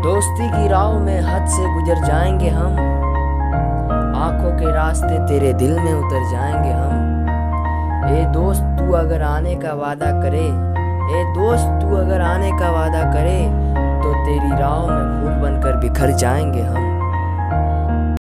दोस्ती की राह में हद से गुजर जाएंगे हम, आंखों के रास्ते तेरे दिल में उतर जाएंगे हम। ए दोस्त तू अगर आने का वादा करे, ए दोस्त तू अगर आने का वादा करे, तो तेरी राह में फूल बनकर बिखर जाएंगे हम।